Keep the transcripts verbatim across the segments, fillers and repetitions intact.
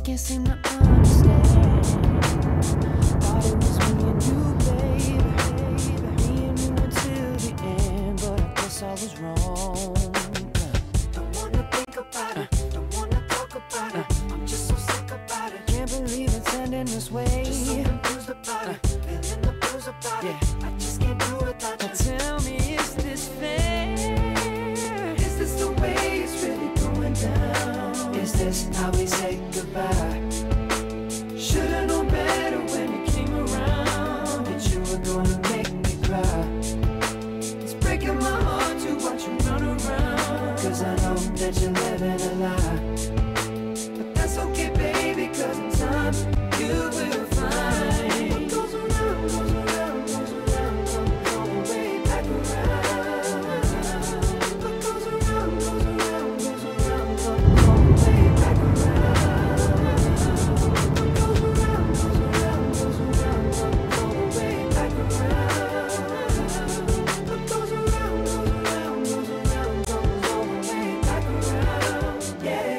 can't seem to understand. Thought it was me and you, baby, me and you until the end, but I guess I was wrong. Don't wanna think about it, don't wanna talk about it. I'm just so sick about it. Can't believe it's ending this way. Just so confused about it, feeling the blues about it. I just can't do it without you. Tell me, is this fair? Is this the way it's really going down? Is this how we say goodbye? Should've known better when you came around, that you were gonna make me cry. It's breaking my heart to watch you run around, cause I know that you're living a lie. But that's okay, baby, cause in time you will find what goes around, goes around, goes around, comes all the way back around. What goes around, goes around, goes around, comes all the way back around. What goes around, goes around, goes around, comes all the way back around. What goes around, goes around, goes around, comes all the way back around. Yeah.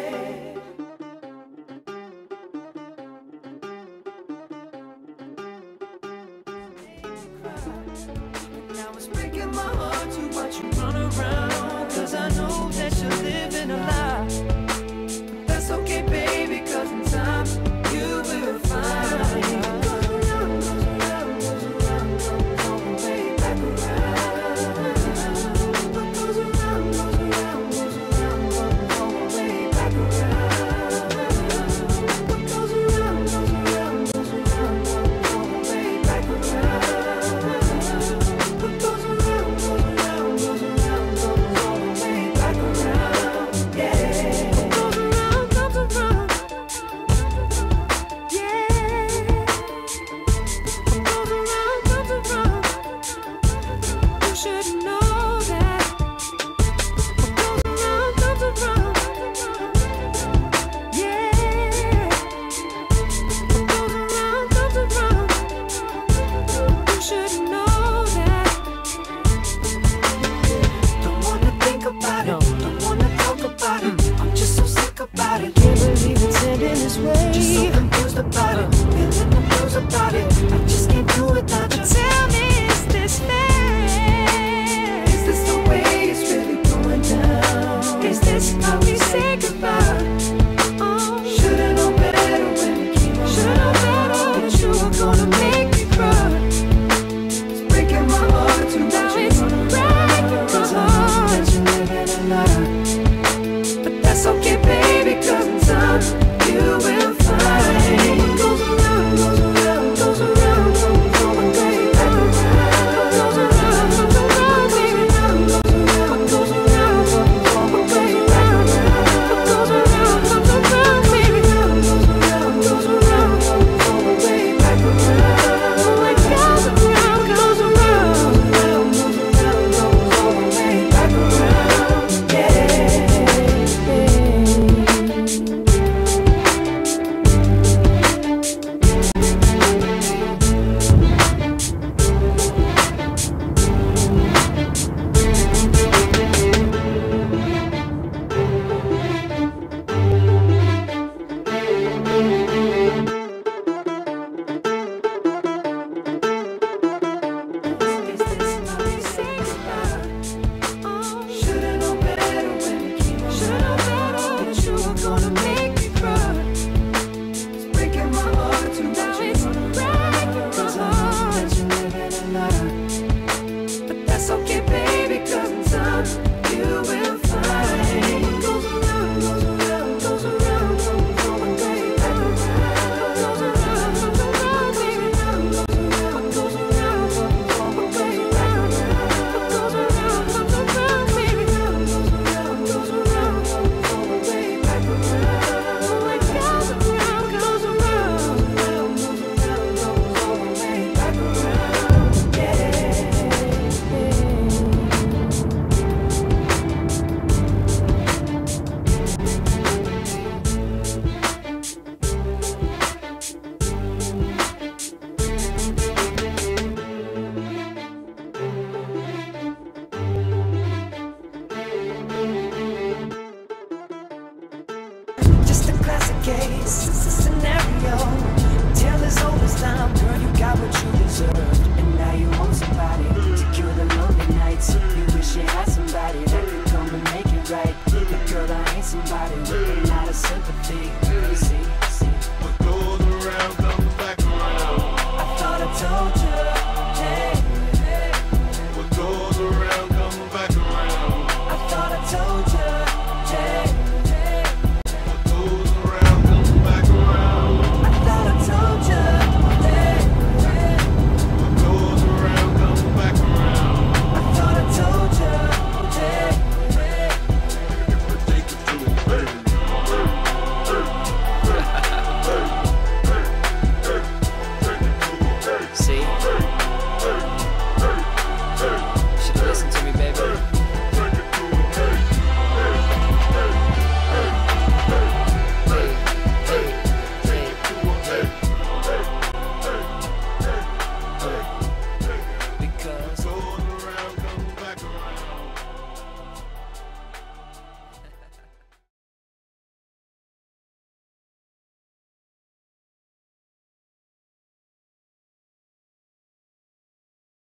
Now it's breaking my heart to watch you run around, cause I know that you're living a lie. But that's okay, baby, cause in time you will find what goes around, goes around, goes around, comes all the way back around. What goes around, goes around, goes around, comes all the way back around. What goes around, goes around, goes around, comes all the way back around. What goes around, goes around, goes around, comes all the way back around. Yeah. What goes around, comes around. Yeah. What goes around, comes around. You should know that. What goes around, comes around. Yeah. What goes around, comes around. You should know that. Don't wanna think about it, don't wanna talk about it. I'm just so sick about it. Can't believe it's ending this way. Just so confused about it, feeling the blues about it. I just can't do it without you. Tell me, is this fair? Is this the way it's really going down? Is this how we say goodbye? Oh, should've known better when you came around. Should've known better that you were gonna make me cry. It's breaking my heart to watch you run around, cause I know that you're living a lie. But that's okay, baby, cause in time you will find what goes around, goes around, goes around, comes all the way back around. What goes around, comes around, baby, goes around, what goes around, comes all the way back around. What goes around, comes around, baby, goes around, goes around, comes all the way back around. What goes around, goes around, goes around, comes all the way back around. Yeah. Is this how we say goodbye? Oh, should've known better when you came around. Should've known better that you were gonna make me cry. It's breaking my heart to watch you run around, cause I know that you're living a lie. But that's okay, baby, cause in time you will find what goes around, goes around, goes around, comes all the way back around. What goes around, comes around, baby, goes around, what goes around, comes all the way back around. What goes around, comes around, baby, goes around, goes around, comes all the way back around. What goes around, goes around, goes around, goes around, comes all the way back around. Yeah. Just a classic case. deserved, and now you want somebody to cure the lonely nights. You wish you had somebody that could come and make it right. But girl, I ain't somebody with